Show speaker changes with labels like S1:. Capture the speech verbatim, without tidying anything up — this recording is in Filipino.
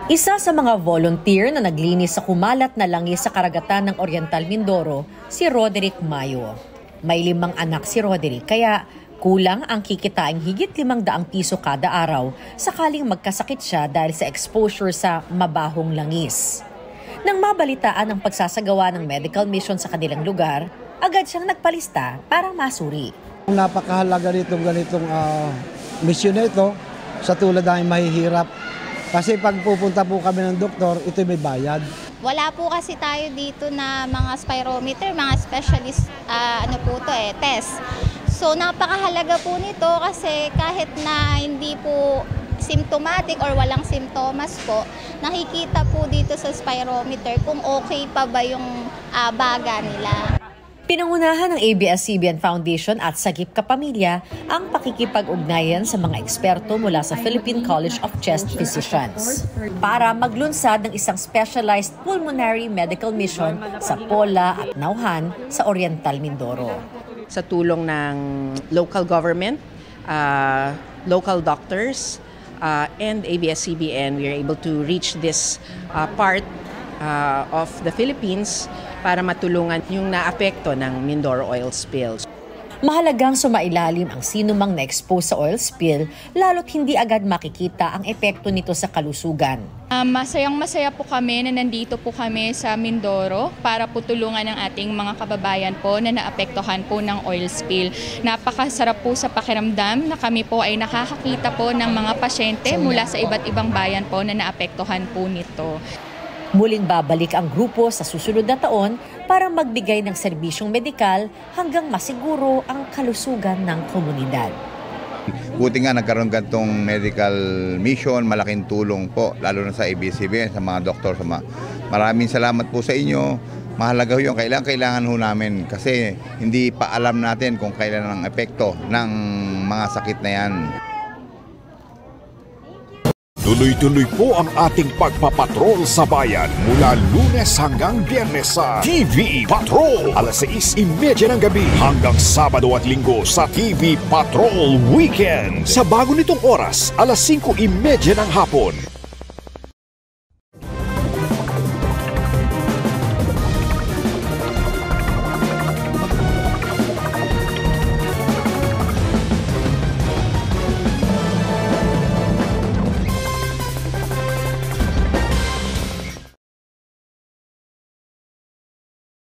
S1: Isa sa mga volunteer na naglinis sa kumalat na langis sa karagatan ng Oriental Mindoro, si Roderick Mayo. May limang anak si Roderick, kaya kulang ang kikitain higit limang daang piso kada araw sakaling magkasakit siya dahil sa exposure sa mabahong langis. Nang mabalitaan ang pagsasagawa ng medical mission sa kanilang lugar, agad siyang nagpalista para masuri.
S2: Napakahalaga nitong ganitong uh, mission na ito sa tulad ng mahihirap. Kasi pag pupunta po kami ng doktor, ito may bayad.
S3: Wala po kasi tayo dito na mga spirometer, mga specialist uh, ano po to eh, test. So napakahalaga po nito kasi kahit na hindi po symptomatic or walang simptomas po, nakikita po dito sa spirometer kung okay pa ba yung uh, baga nila.
S1: Pinangunahan ng A B S C B N Foundation at Sagip Kapamilya ang pakikipag-ugnayan sa mga eksperto mula sa Philippine College of Chest Physicians para maglunsad ng isang specialized pulmonary medical mission sa Pola at Nauhan sa Oriental Mindoro.
S4: Sa tulong ng local government, uh, local doctors, uh, and A B S C B N, we are able to reach this uh, part uh, of the Philippines para matulungan yung naapekto ng Mindoro oil spill.
S1: Mahalagang sumailalim ang sinumang na-expose sa oil spill lalo't hindi agad makikita ang epekto nito sa kalusugan.
S5: Uh, masayang masaya po kami na nandito po kami sa Mindoro para po tulungan ang ating mga kababayan po na naapektuhan po ng oil spill. Napakasarap po sa pakiramdam na kami po ay nakakakita po ng mga pasyente mula sa iba't ibang bayan po na naapektuhan po nito.
S1: Muling babalik ang grupo sa susunod na taon para magbigay ng serbisyong medikal hanggang masiguro ang kalusugan ng komunidad.
S6: Buti nga nagkaroon ganitong medical mission, malaking tulong po, lalo na sa A B S C B N, sa mga doktor. Sa mga... Maraming salamat po sa inyo. Mahalaga yun, kailangan, kailangan ho namin kasi hindi pa alam natin kung kailan ang epekto ng mga sakit na yan.
S7: Tuloy-tuloy po ang ating pagpapatrol sa bayan mula Lunes hanggang Biyernes sa T V Patrol. alas sais trenta ng gabi hanggang Sabado at Linggo sa T V Patrol Weekend. Sa bago nitong oras, alas singko trenta ng hapon.